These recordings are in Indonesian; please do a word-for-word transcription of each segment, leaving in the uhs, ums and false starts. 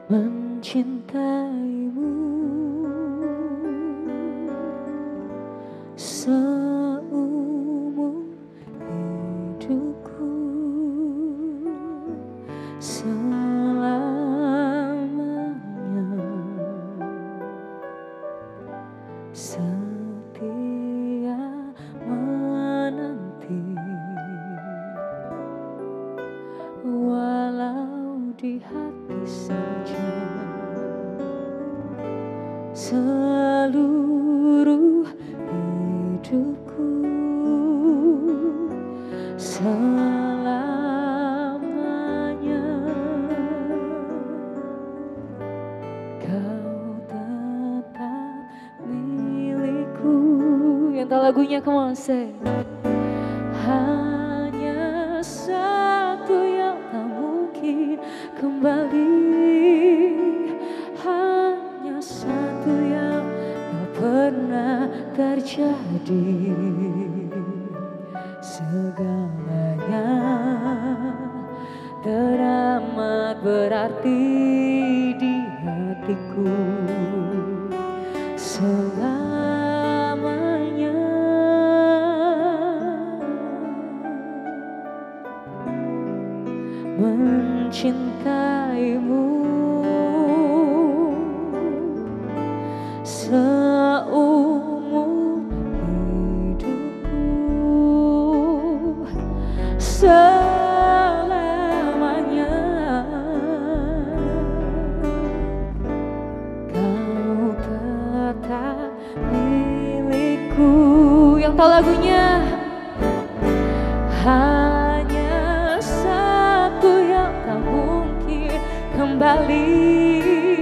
mencintaimu seumur hidupku, selamanya setia menanti, walau di hati saja. Seluruh hidupku selamanya kau tetap milikku. Yang tahu lagunya, come on say. Hanya satu yang tak mungkin kembali, hanya satu yang tak pernah terjadi. Segalanya teramat berarti di hatiku selamanya. Mencintaimu seumur hidupku, selamanya kau tetap milikku. Yang tahu lagunya, hanya satu yang tak mungkin kembali,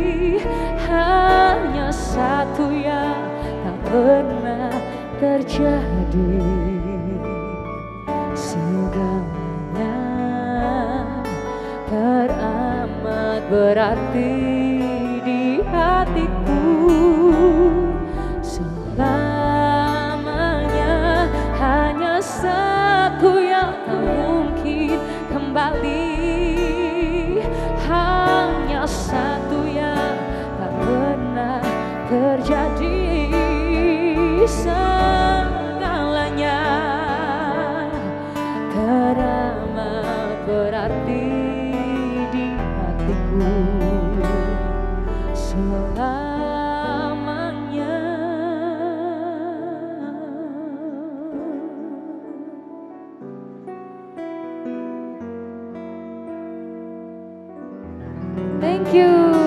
hanya satu yang tak pernah terjadi. Segalanya teramat berarti di hatiku selamanya. Hanya satu yang tak mungkin kembali, hanya satu yang tak pernah terjadi. Segalanya teramat berarti di hatiku selamanya. Thank you.